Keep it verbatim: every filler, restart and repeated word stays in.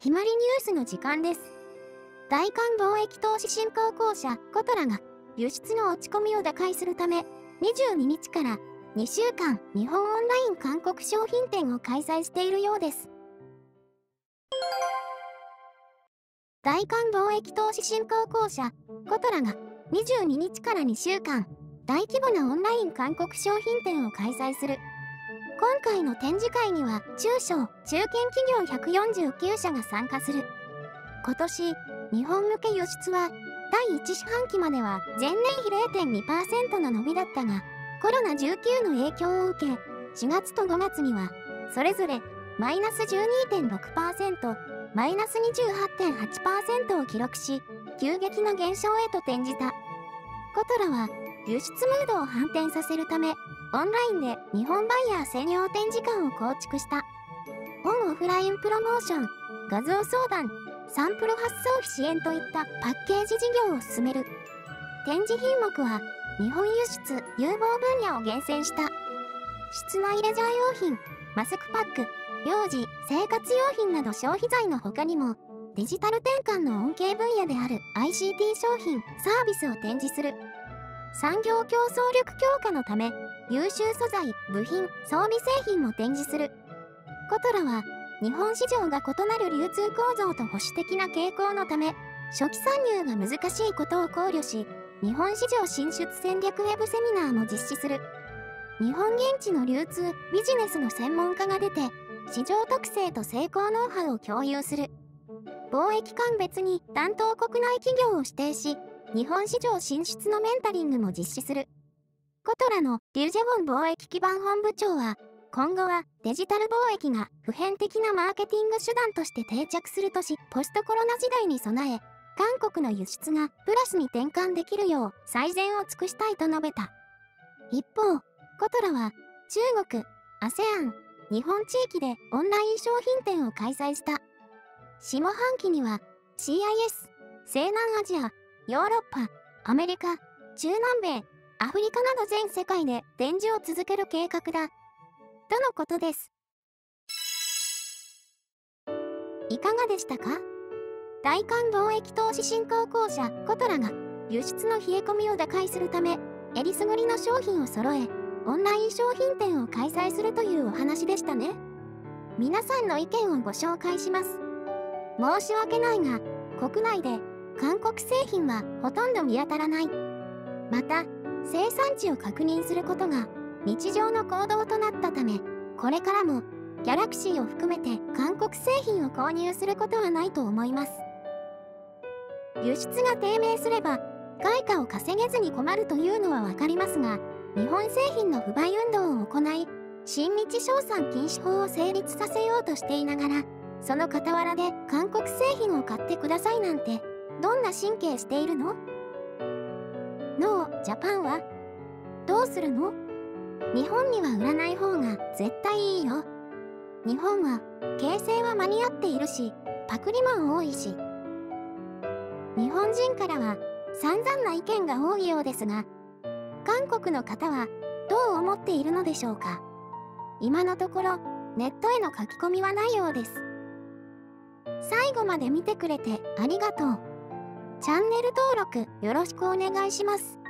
ひまりニュースの時間です。大韓貿易投資振興公社コトラが輸出の落ち込みを打開するためにじゅうににちからにしゅうかん日本オンライン韓国商品展を開催しているようです。大韓貿易投資振興公社コトラがにじゅうににちからにしゅうかん大規模なオンライン韓国商品展を開催する。今回の展示会には中小・中堅企業ひゃくよんじゅうきゅうしゃが参加する。今年、日本向け輸出はだいいち四半期までは前年比 れいてんにパーセント の伸びだったが、コロナじゅうきゅうの影響を受け、しがつとごがつにはそれぞれマイナス じゅうにてんろくパーセント、マイナス にじゅうはちてんはちパーセント を記録し、急激な減少へと転じた。コトラは輸出ムードを反転させるため、オンラインで日本バイヤー専用展示館を構築した。オンオフラインプロモーション、画像相談、サンプル発送費支援といったパッケージ事業を進める。展示品目は日本輸出有望分野を厳選した。室内レジャー用品、マスクパック、幼児、生活用品など消費財の他にも、デジタル転換の恩恵分野である アイシーティー 商品、サービスを展示する。産業競争力強化のため、優秀素材、部品、装備製品も展示する。コトラは、日本市場が異なる流通構造と保守的な傾向のため、初期参入が難しいことを考慮し、日本市場進出戦略ウェブセミナーも実施する。日本現地の流通、ビジネスの専門家が出て、市場特性と成功ノウハウを共有する。貿易間別に担当国内企業を指定し、日本市場進出のメンタリングも実施する。コトラのリュジェウォン貿易基盤本部長は、今後はデジタル貿易が普遍的なマーケティング手段として定着するとし、ポストコロナ時代に備え、韓国の輸出がプラスに転換できるよう最善を尽くしたいと述べた。一方、コトラは中国、アセアン、日本地域でオンライン商品展を開催した。下半期には シーアイエス、西南アジア、ヨーロッパ、アメリカ、中南米、アフリカなど全世界で展示を続ける計画だ。とのことです。いかがでしたか？大韓貿易投資振興公社コトラが輸出の冷え込みを打開するため、えりすぐりの商品を揃え、オンライン商品展を開催するというお話でしたね。皆さんの意見をご紹介します。申し訳ないが、国内で韓国製品はほとんど見当たらない。また、生産地を確認することが日常の行動となったため、これからもギャラクシーを含めて韓国製品を購入することはないと思います。輸出が低迷すれば、外貨を稼げずに困るというのはわかりますが、日本製品の不買運動を行い、親日商産禁止法を成立させようとしていながら、その傍らで韓国製品を買ってくださいなんて、どんな神経しているの？ノー、ジャパンはどうするの？日本には売らない方が絶対いいよ。日本は形成は間に合っているし、パクリも多いし。日本人からは散々な意見が多いようですが、韓国の方はどう思っているのでしょうか。今のところネットへの書き込みはないようです。最後まで見てくれてありがとう。チャンネル登録よろしくお願いします。